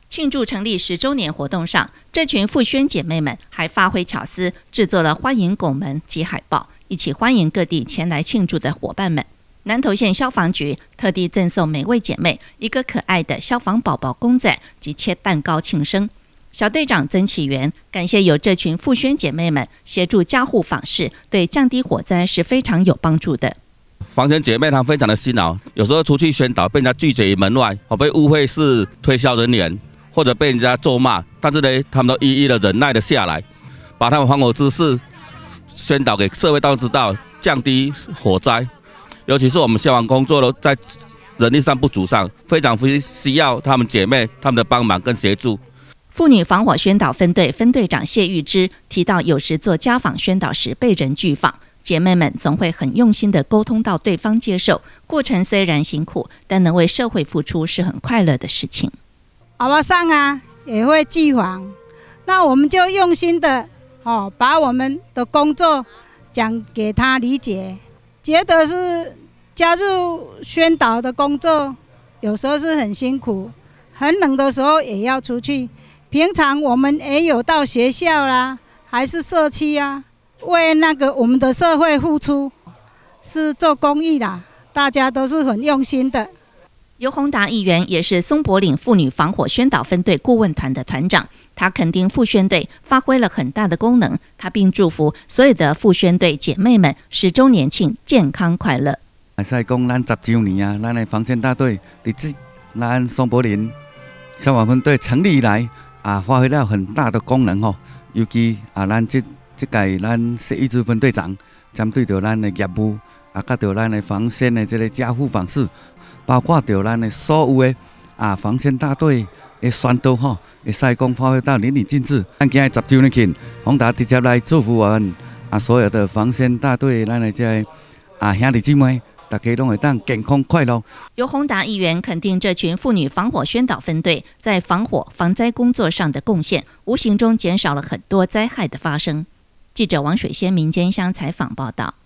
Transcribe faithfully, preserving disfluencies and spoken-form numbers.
庆祝成立十周年活动上，这群妇宣姐妹们还发挥巧思，制作了欢迎拱门及海报，一起欢迎各地前来庆祝的伙伴们。南投县消防局特地赠送每位姐妹一个可爱的消防宝宝公仔及切蛋糕庆生。小队长曾启源感谢有这群妇宣姐妹们协助家户访视，对降低火灾是非常有帮助的。 房前姐妹她非常的辛劳，有时候出去宣导被人家拒绝于门外，被误会是推销人员，或者被人家咒骂，但是呢，他们都一一的忍耐了下来，把他们防火知识宣导给社会大众知道，降低火灾。尤其是我们消防工作在人力上不足上，非常需要他们姐妹他们的帮忙跟协助。 妇女防火宣导分队分队长谢玉芝提到，有时做家访宣导时被人拒访，姐妹们总会很用心地沟通到对方接受，过程虽然辛苦，但能为社会付出是很快乐的事情。 阿巴桑啊也会拒访，那我们就用心的、哦、把我们的工作讲给他理解，觉得是加入宣导的工作有时候是很辛苦，很冷的时候也要出去，平常我们也有到学校啦，还是社区啊，为那个我们的社会付出，是做公益啦，大家都是很用心的。 尤宏达议员也是松柏岭妇女防火宣导分队顾问团的团长，他肯定妇宣队发挥了很大的功能，他并祝福所有的妇宣队姐妹们十周年庆健康快乐。 会使讲咱十周年啊，咱的防宣大队伫这咱松柏岭消防分队成立以来啊，发挥了很大的功能吼。尤其啊，咱这这届咱谢玉芝分队长针对着咱的业务啊，甲着咱的防宣的这个家户访视，包括着咱的所有的啊防宣大队的宣导吼，会使讲发挥到淋漓尽致。咱今日十周年庆，宏达直接来祝福我们啊所有的防宣大队咱的这个啊兄弟姊妹。大家都会当健康快乐。 尤宏达议员肯定这群妇女防火宣导分队在防火防灾工作上的贡献，无形中减少了很多灾害的发生。记者王水仙民间乡采访报道。